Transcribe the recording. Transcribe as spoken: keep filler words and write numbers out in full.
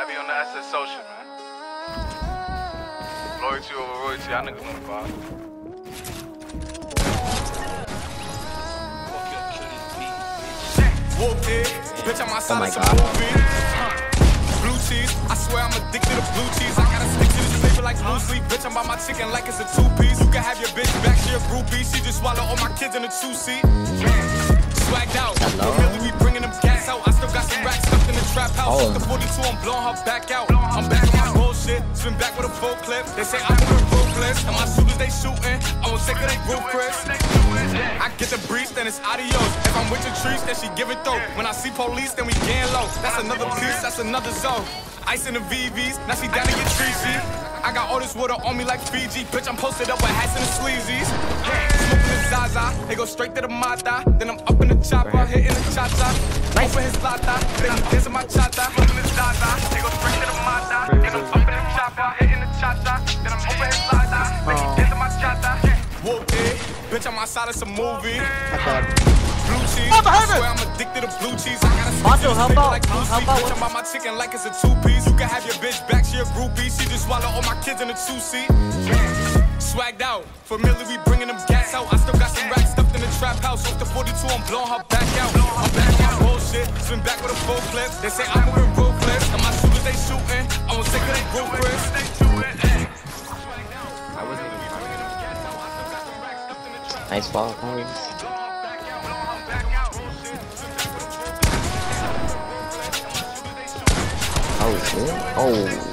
Heavy on the S S social, man. Loyalty over royalty, y'all niggas know the vibe. Whoop it, bitch, I'm outside Oh my of some God. movie. Blue cheese, I swear I'm addicted to blue cheese. I gotta stick to this flavor like blue sleep. Bitch, I'm by my chicken like it's a two-piece. You can have your bitch back, she a groupie. She just swallow all my kids in a two-seat. Swagged out, really we bringing them gas out. I still got some racks stuffed in the trap house. Oh. The forty-two, I'm blowing her back out. I'm back on my bullshit, spin back with a full clip. They say I'm moving ruthless, and my shooters they shooting. I won't take her, they roof Chris. I get the breeze, then it's adios. If I'm with your trees, then she giving throat. When I see police, then we getting low. That's another piece, that's another zone. Ice in the V Vs, now she down to get treachy. I got all this water on me like Fiji. Bitch, I'm posted up with hats and the sleazies. Smoking the Zaza, they go straight to the Mata. Then I'm up in the chopper, hitting the cha-cha. Open his lata, then he dancing my cha-cha. Smoking the Zaza, they go straight to the Mata. Then I'm up in the chopper, hitting the cha-cha. Then I'm open his lata, then he dancing my cha-cha. Whoop it, bitch, I'm outside of some movie. Blue cheese, I swear I'm addicted to blue cheese. I gotta stick to this flavor like blue sleep. Bitch, I'm on my chicken like it's a two-piece. You can have your bitch back, she a groupie. She just swallow all my kids in a two-seat. Swagged out, familiar, we bringing them gas out. I still got some racks stuffed in the trap house. Off the forty-two, I'm blowing her back out. I'm back on my bullshit, spin back with a full clip. They say I'm moving ruthless, and my shooters they shooting. I won't take her, they roof Chris. Nice ball, Maurice. Oh shit. Oh.